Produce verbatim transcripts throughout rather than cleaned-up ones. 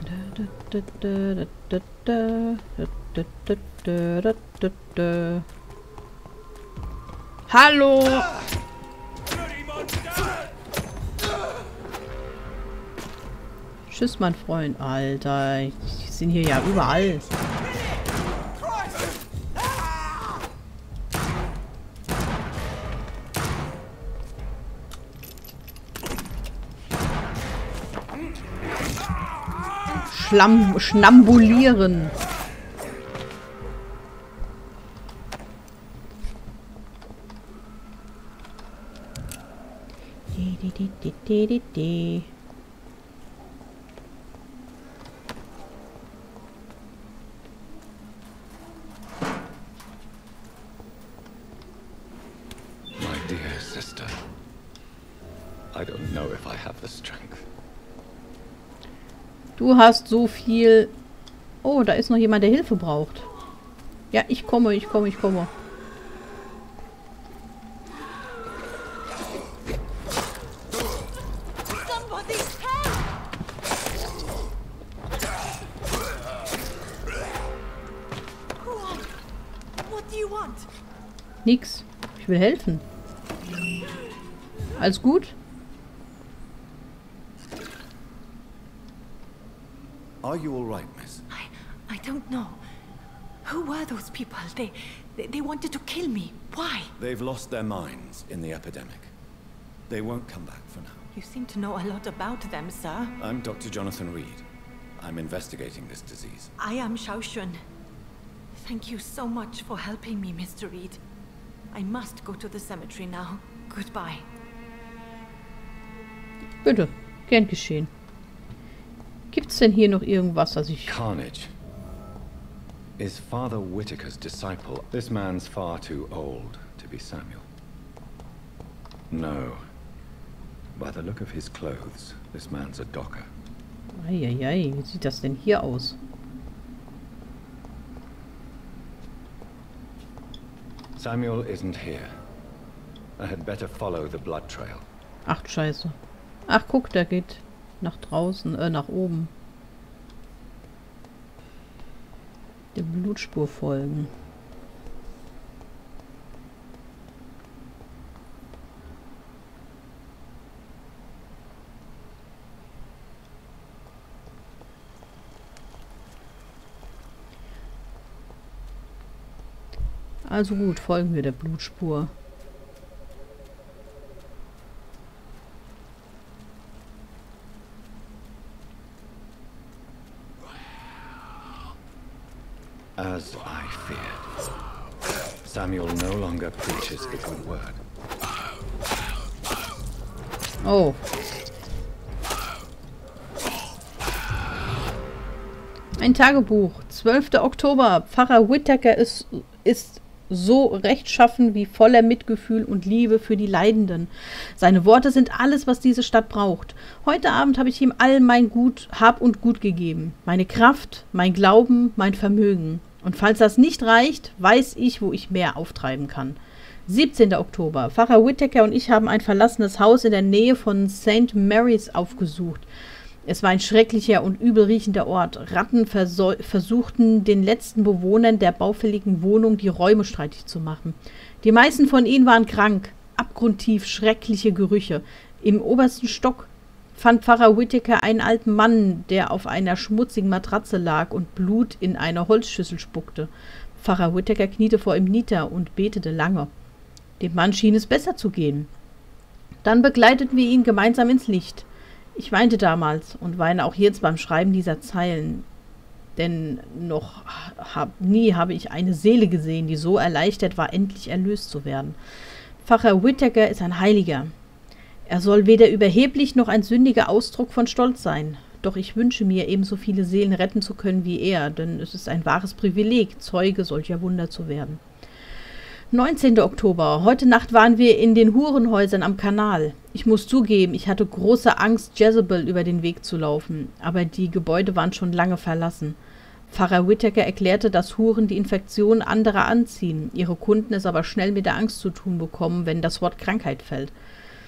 Hallo! Tschüss, mein Freund. Alter, die sind hier ja überall. Schlamm, schnambulieren. Die, die, die, die, die, die, die. My dear sister, I don't know if I have the strength. Du hast so viel... Oh, da ist noch jemand, der Hilfe braucht. Ja, ich komme, ich komme, ich komme. Nix. Ich will helfen. Alles gut? Are you all right, miss? I, I don't know. Who were those people? They, they, they wanted to kill me. Why? They've lost their minds in the epidemic. They won't come back for now. You seem to know a lot about them, sir. I'm Doctor Jonathan Reed. I'm investigating this disease. I am Xiaoxun. Thank you so much for helping me, Mister Reed. I must go to the cemetery now. Goodbye. Bitte, gern geschehen. Gibt's denn hier noch irgendwas, was ich... Carnage is Father Whitaker's disciple. This man's far too old to be Samuel. No. By the look of his clothes, this man's a docker. Eieiei, wie sieht das denn hier aus? Samuel isn't here. I had better follow the blood trail. Ach, scheiße. Ach, guck, der geht nach draußen, äh, nach oben. Der Blutspur folgen. Also gut, folgen wir der Blutspur. As I feared, Samuel no longer preaches a good word. Oh. Ein Tagebuch. zwölfter Oktober. Pfarrer Whitaker ist, ist so rechtschaffen wie voller Mitgefühl und Liebe für die Leidenden. Seine Worte sind alles, was diese Stadt braucht. Heute Abend habe ich ihm all mein Gut, Hab und Gut gegeben. Meine Kraft, mein Glauben, mein Vermögen. Und falls das nicht reicht, weiß ich, wo ich mehr auftreiben kann. siebzehnter Oktober. Pfarrer Whitaker und ich haben ein verlassenes Haus in der Nähe von Saint Mary's aufgesucht. Es war ein schrecklicher und übelriechender Ort. Ratten versuchten, den letzten Bewohnern der baufälligen Wohnung die Räume streitig zu machen. Die meisten von ihnen waren krank. Abgrundtief schreckliche Gerüche. Im obersten Stock fand Pfarrer Whitaker einen alten Mann, der auf einer schmutzigen Matratze lag und Blut in eine Holzschüssel spuckte. Pfarrer Whitaker kniete vor ihm nieder und betete lange. Dem Mann schien es besser zu gehen. Dann begleiteten wir ihn gemeinsam ins Licht. Ich weinte damals und weine auch jetzt beim Schreiben dieser Zeilen, denn noch hab, nie habe ich eine Seele gesehen, die so erleichtert war, endlich erlöst zu werden. Pfarrer Whitaker ist ein Heiliger. Er soll weder überheblich noch ein sündiger Ausdruck von Stolz sein. Doch ich wünsche mir, ebenso viele Seelen retten zu können wie er, denn es ist ein wahres Privileg, Zeuge solcher Wunder zu werden. neunzehnter Oktober. Heute Nacht waren wir in den Hurenhäusern am Kanal. Ich muss zugeben, ich hatte große Angst, Jezebel über den Weg zu laufen, aber die Gebäude waren schon lange verlassen. Pfarrer Whitaker erklärte, dass Huren die Infektion anderer anziehen, ihre Kunden es aber schnell mit der Angst zu tun bekommen, wenn das Wort Krankheit fällt.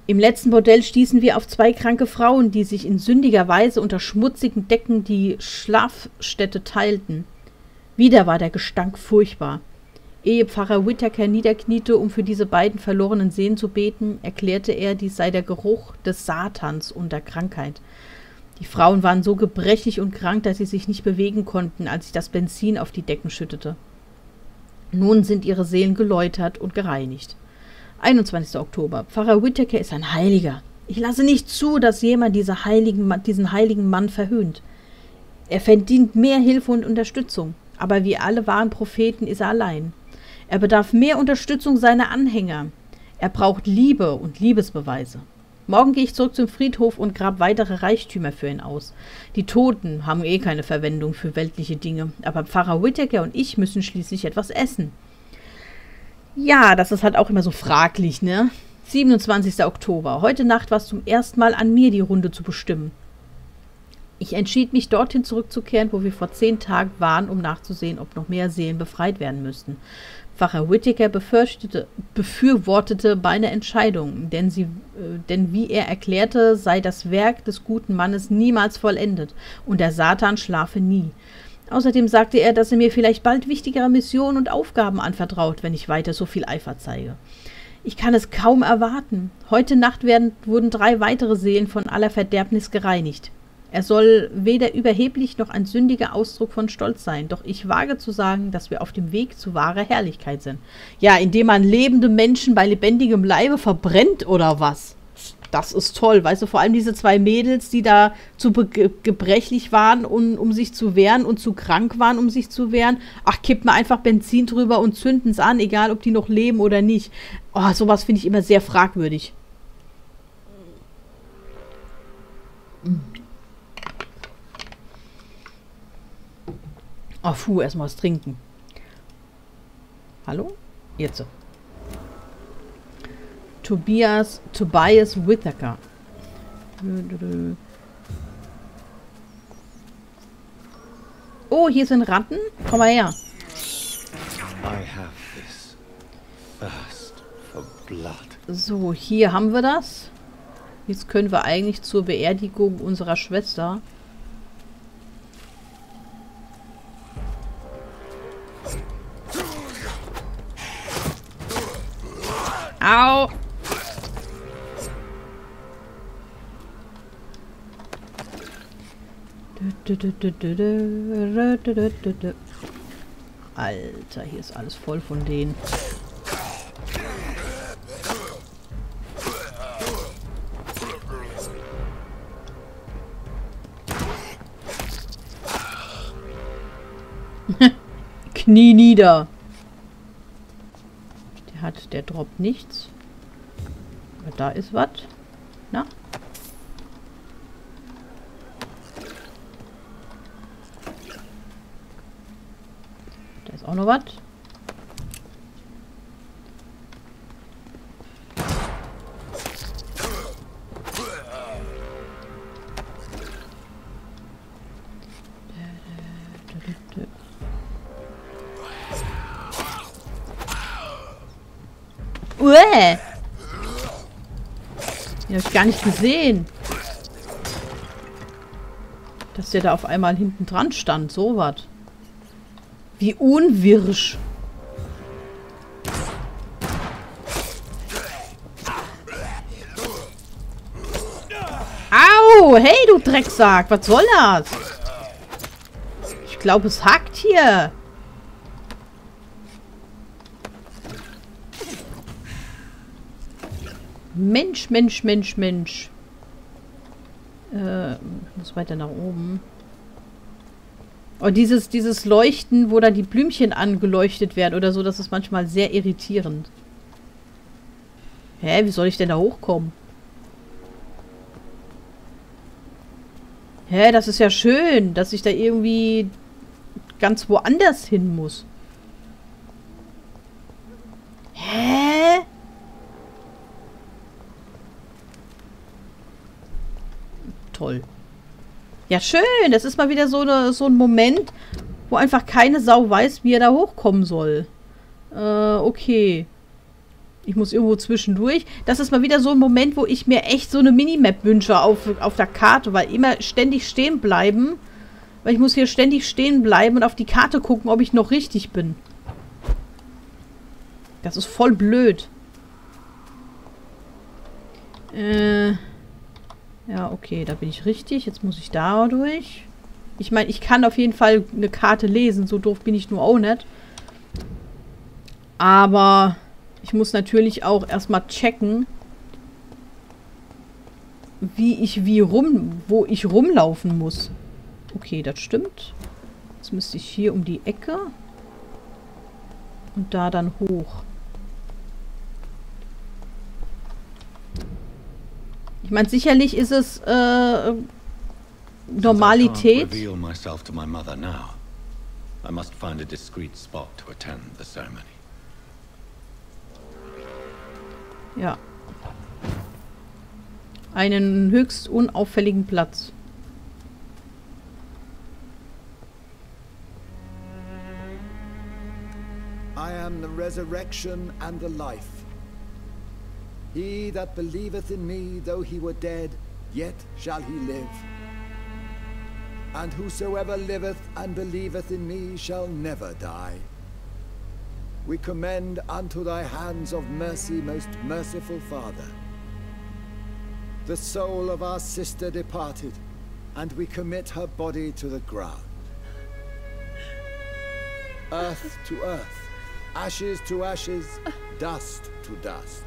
Im letzten Bordell stießen wir auf zwei kranke Frauen, die sich in sündiger Weise unter schmutzigen Decken die Schlafstätte teilten. Wieder war der Gestank furchtbar. Ehe Pfarrer Whittaker niederkniete, um für diese beiden verlorenen Seelen zu beten, erklärte er, dies sei der Geruch des Satans und der Krankheit. Die Frauen waren so gebrechlich und krank, dass sie sich nicht bewegen konnten, als ich das Benzin auf die Decken schüttete. Nun sind ihre Seelen geläutert und gereinigt. einundzwanzigster Oktober. Pfarrer Whittaker ist ein Heiliger. Ich lasse nicht zu, dass jemand diese heiligen, diesen heiligen Mann verhöhnt. Er verdient mehr Hilfe und Unterstützung, aber wie alle wahren Propheten ist er allein. Er bedarf mehr Unterstützung seiner Anhänger. Er braucht Liebe und Liebesbeweise. Morgen gehe ich zurück zum Friedhof und grab weitere Reichtümer für ihn aus. Die Toten haben eh keine Verwendung für weltliche Dinge, aber Pfarrer Whittaker und ich müssen schließlich etwas essen. Ja, das ist halt auch immer so fraglich, ne? siebenundzwanzigster Oktober. Heute Nacht war es zum ersten Mal an mir, die Runde zu bestimmen. Ich entschied mich, dorthin zurückzukehren, wo wir vor zehn Tagen waren, um nachzusehen, ob noch mehr Seelen befreit werden müssten. Pfarrer Whittaker befürchtete, befürwortete meine Entscheidung, denn, sie, äh, denn wie er erklärte, sei das Werk des guten Mannes niemals vollendet und der Satan schlafe nie. Außerdem sagte er, dass er mir vielleicht bald wichtigere Missionen und Aufgaben anvertraut, wenn ich weiter so viel Eifer zeige. Ich kann es kaum erwarten. Heute Nacht werden, wurden drei weitere Seelen von aller Verderbnis gereinigt. Er soll weder überheblich noch ein sündiger Ausdruck von Stolz sein, doch ich wage zu sagen, dass wir auf dem Weg zu wahrer Herrlichkeit sind. Ja, indem man lebende Menschen bei lebendigem Leibe verbrennt oder was? Das ist toll, weißt du, vor allem diese zwei Mädels, die da zu gebrechlich waren, um, um sich zu wehren und zu krank waren, um sich zu wehren. Ach, kippt mal einfach Benzin drüber und zünden es an, egal ob die noch leben oder nicht. Oh, sowas finde ich immer sehr fragwürdig. Oh, puh, erstmal was trinken. Hallo? Jetzt. Tobias, Tobias Whittaker. Oh, hier sind Ratten. Komm mal her. I have this thirst for blood. So, hier haben wir das. Jetzt können wir eigentlich zur Beerdigung unserer Schwester. Au! Alter, hier ist alles voll von denen. Knie nieder. Der hat, der droppt nichts. Aber da ist was. Na? Da ist auch noch was. Uäh! Den hab ich gar nicht gesehen. Dass der da auf einmal hinten dran stand. So was. Wie unwirsch. Au! Hey, du Drecksack! Was soll das? Ich glaube, es hackt hier. Mensch, Mensch, Mensch, Mensch. Äh, ich muss weiter nach oben. Oh, dieses, dieses Leuchten, wo da die Blümchen angeleuchtet werden oder so, das ist manchmal sehr irritierend. Hä, wie soll ich denn da hochkommen? Hä, das ist ja schön, dass ich da irgendwie ganz woanders hin muss. Hä? Toll. Ja, schön. Das ist mal wieder so, eine, so ein Moment, wo einfach keine Sau weiß, wie er da hochkommen soll. Äh, okay. Ich muss irgendwo zwischendurch. Das ist mal wieder so ein Moment, wo ich mir echt so eine Minimap wünsche auf, auf der Karte, weil immer ständig stehen bleiben. Weil ich muss hier ständig stehen bleiben und auf die Karte gucken, ob ich noch richtig bin. Das ist voll blöd. Äh... Ja, okay, da bin ich richtig. Jetzt muss ich da durch. Ich meine, ich kann auf jeden Fall eine Karte lesen. So doof bin ich nur auch nicht. Aber ich muss natürlich auch erstmal checken, wie ich wie rum, wo ich rumlaufen muss. Okay, das stimmt. Jetzt müsste ich hier um die Ecke und da dann hoch. Ich meine, sicherlich ist es äh, Normalität. I myself to my mother now. I must find a discreet spot to attend the ceremony. Ja. Einen höchst unauffälligen Platz. I am the resurrection and the life. He that believeth in me, though he were dead, yet shall he live. And whosoever liveth and believeth in me shall never die. We commend unto thy hands of mercy, most merciful Father, the soul of our sister departed, and we commit her body to the ground. Earth to earth, ashes to ashes, dust to dust.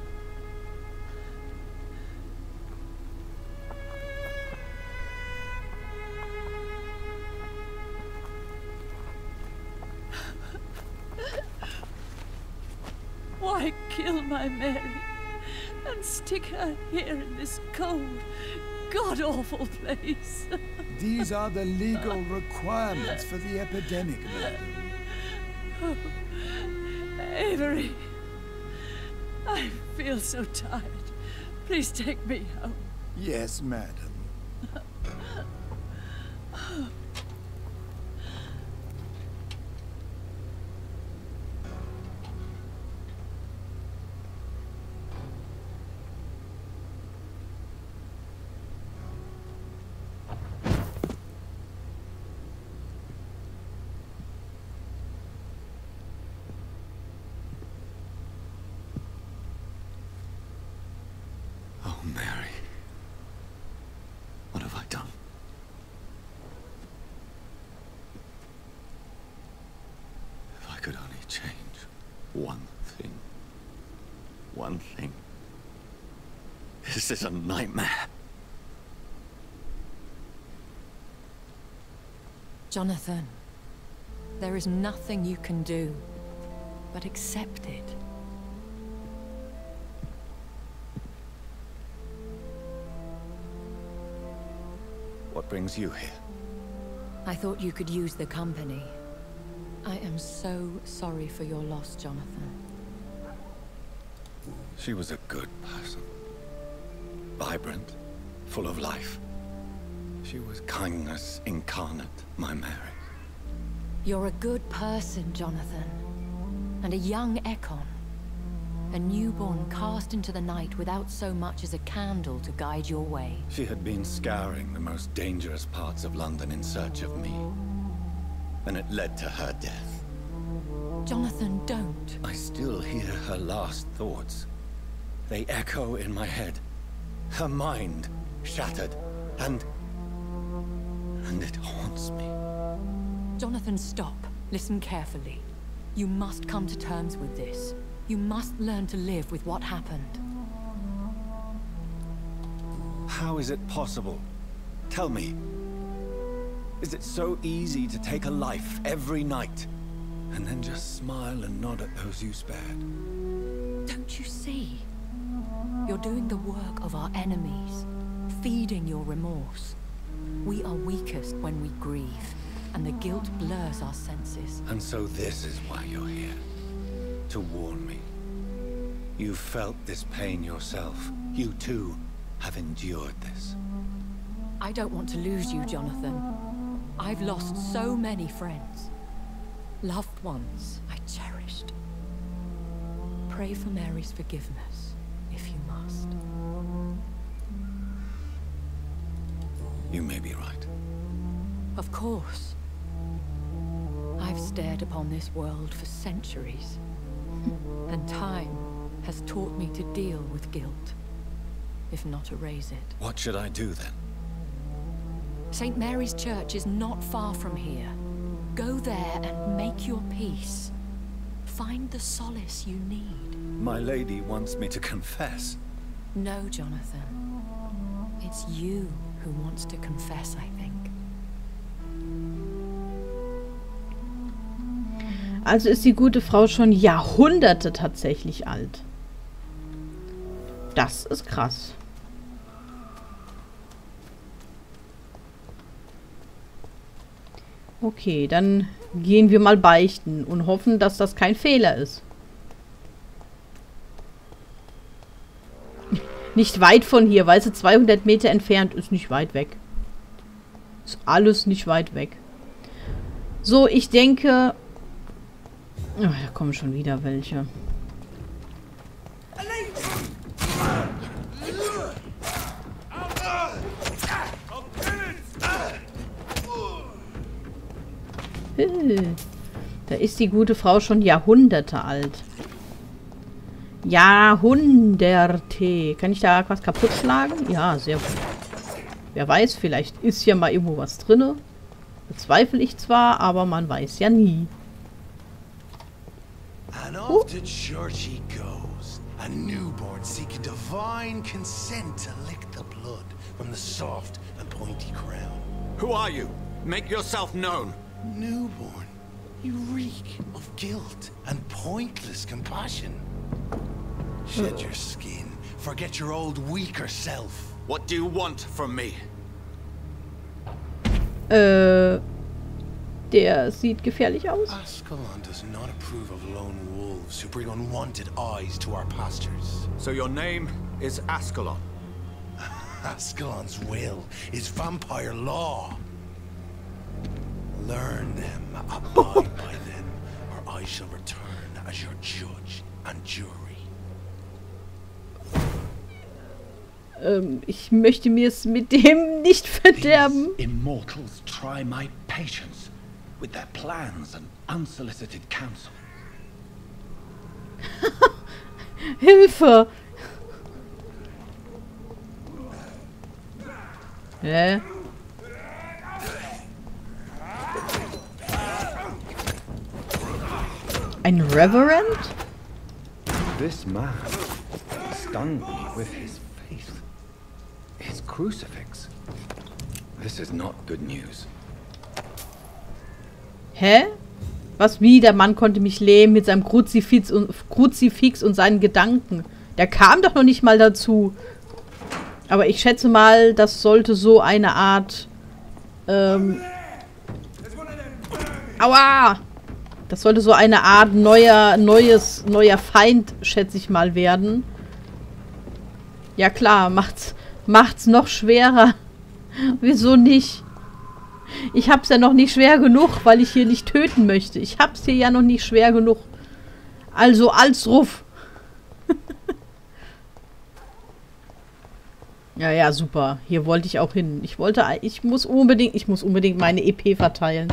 Why kill my Mary and stick her here in this cold, god-awful place? These are the legal requirements for the epidemic, madam. Oh, Avery, I feel so tired. Please take me home. Yes, madam. Mary, what have I done? If I could only change one thing. One thing. This is a nightmare. Jonathan, there is nothing you can do but accept it. What brings you here? I thought you could use the company. I am so sorry for your loss, Jonathan. She was a good person. Vibrant, full of life. She was kindness incarnate, my Mary. You're a good person, Jonathan. And a young Ekon. A newborn cast into the night without so much as a candle to guide your way. She had been scouring the most dangerous parts of London in search of me. And it led to her death. Jonathan, don't. I still hear her last thoughts. They echo in my head. Her mind shattered, and... and it haunts me. Jonathan, stop. Listen carefully. You must come to terms with this. You must learn to live with what happened. How is it possible? Tell me. Is it so easy to take a life every night, and then just smile and nod at those you spared? Don't you see? You're doing the work of our enemies, feeding your remorse. We are weakest when we grieve, and the guilt blurs our senses. And so this is why you're here. To warn me. You felt this pain yourself. You too have endured this. I don't want to lose you, Jonathan. I've lost so many friends. Loved ones I cherished. pray for Mary's forgiveness, if you must. You may be right. Of course. I've stared upon this world for centuries, and time has taught me to deal with guilt, if not erase it. What should I do then? Saint Mary's Church is not far from here. Go there and make your peace. Find the solace you need. My lady wants me to confess. No, Jonathan. It's you who wants to confess, I think. Also ist die gute Frau schon Jahrhunderte tatsächlich alt. Das ist krass. Okay, dann gehen wir mal beichten und hoffen, dass das kein Fehler ist. Nicht weit von hier, weißt du, zweihundert Meter entfernt ist nicht weit weg. Ist alles nicht weit weg. So, ich denke... Oh, da kommen schon wieder welche. Da ist die gute Frau schon Jahrhunderte alt. Jahrhunderte. Kann ich da was kaputt schlagen? Ja, sehr gut. Wer weiß, vielleicht ist hier mal irgendwo was drin. Bezweifle ich zwar, aber man weiß ja nie. And off to church he goes, a newborn seeking divine consent to lick the blood from the soft and pointy crown. Who are you? Make yourself known. Newborn, you reek of guilt and pointless compassion. Shed your skin, forget your old weaker self. What do you want from me? Äh, der sieht gefährlich aus. Ascalon does not approve of lone wolves who bring unwanted eyes to our pastures. So your name is Ascalon? Ascalon's will is vampire law. Learn them, abide by them, or I shall return as your judge and jury. Ähm, ich möchte mir es mit dem nicht verderben. These immortals try my patience with their plans and unsolicited counsel. Hilfe! Hä? Ein Reverend? This man stung me with his faith. His crucifix. This is not good news. Hä? Was wie? Der Mann konnte mich lähmen mit seinem Kruzifix und, Kruzifix und seinen Gedanken. Der kam doch noch nicht mal dazu. Aber ich schätze mal, das sollte so eine Art... Ähm... Aua! Das sollte so eine Art neuer, neues, neuer Feind, schätze ich mal, werden. Ja klar, macht's, macht's noch schwerer. Wieso nicht? Ich hab's ja noch nicht schwer genug, weil ich hier nicht töten möchte. Ich hab's hier ja noch nicht schwer genug. Also als Ruf. Ja, ja, super. Hier wollte ich auch hin. Ich wollte, ich muss unbedingt, ich muss unbedingt meine E P verteilen.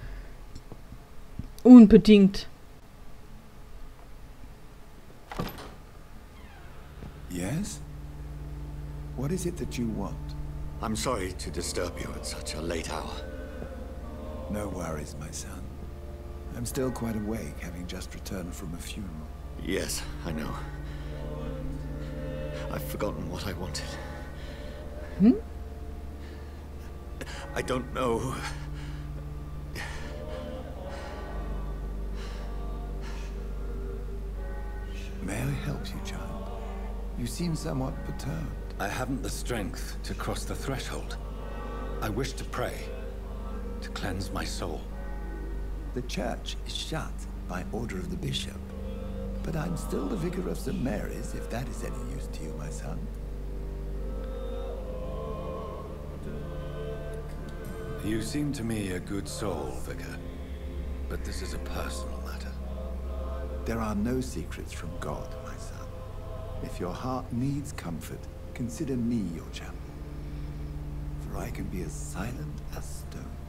Unbedingt. Yes? What is it that you want? I'm sorry to disturb you at such a late hour. No worries, my son. I'm still quite awake, having just returned from a funeral. Yes, I know. I've forgotten what I wanted. Hmm? I don't know. May I help you, child? You seem somewhat perturbed. I haven't the strength to cross the threshold. I wish to pray, to cleanse my soul. The church is shut by order of the bishop. But I'm still the vicar of Saint Mary's, if that is any use to you, my son. You seem to me a good soul, Vicar. But this is a personal matter. There are no secrets from God, my son. If your heart needs comfort, consider me your champion. For I can be as silent as stone.